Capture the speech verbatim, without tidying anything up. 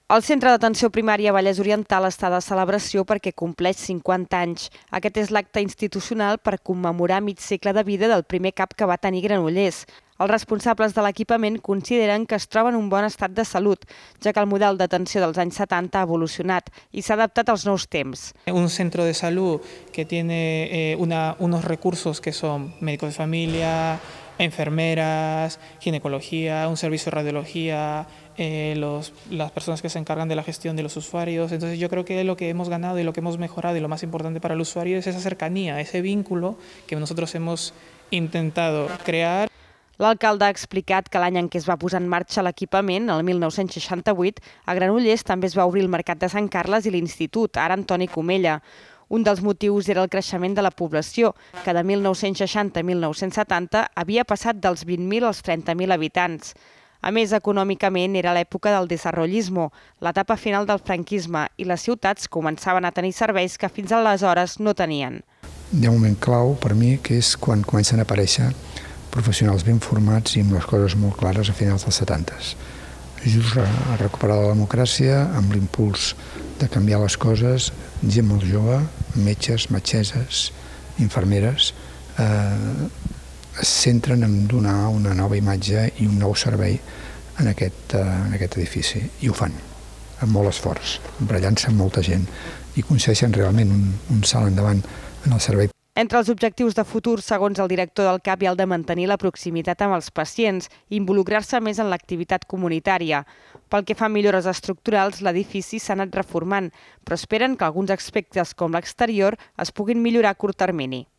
El Centre d'Atenció Primària Vallès Oriental està de celebració perquè compleix cinquanta anys. Aquest és l'acte institucional per commemorar mig segle de vida del primer cap que va tenir Granollers. Els responsables de l'equipament consideren que es troba en un bon estat de salut, ja que el model d'atenció dels anys setanta ha evolucionat i s'ha adaptat als nous temps. Un centro de salud que tiene eh, una, unos recursos que son médicos de familia, enfermeras, ginecología, un servicio de radiología, eh, los, las personas que se encargan de la gestión de los usuarios. Entonces yo creo que lo que hemos ganado y lo que hemos mejorado y lo más importante para el usuario es esa cercanía, ese vínculo que nosotros hemos intentado crear. L'alcalde ha explicat que l'any en què es va posar en marxa l'equipament, el mil nou-cents seixanta-vuit, a Granollers també es va obrir el Mercat de Sant Carles i l'Institut, ara Antoni Comella. Un dels motius era el creixement de la població, que de mil nou-cents seixanta a mil nou-cents setanta havia passat dels vint mil als trenta mil habitants. A més, econòmicament era l'època del desarrollismo, l'etapa final del franquisme, i les ciutats començaven a tenir serveis que fins aleshores no tenien. Hi ha un moment clau per mi, que és quan comencen a aparèixer professionals ben formats i amb les coses molt clares a finals dels setantes. Just a recuperar la democràcia, amb l'impuls de canviar les coses, gent molt jove, metges, metgesses, infermeres, eh, es centren en donar una nova imatge i un nou servei en aquest, eh, en aquest edifici. I ho fan, amb molt esforç, barallant-se amb molta gent, i aconsegueixen realment un, un salt endavant en el servei. Entre els objectius de futur, segons el director del C A P, hi ha el de mantenir la proximitat amb els pacients i involucrar-se més en l'activitat comunitària. Pel que fa a millores estructurals, l'edifici s'ha anat reformant, però esperen que alguns aspectes com l'exterior es puguin millorar a curt termini.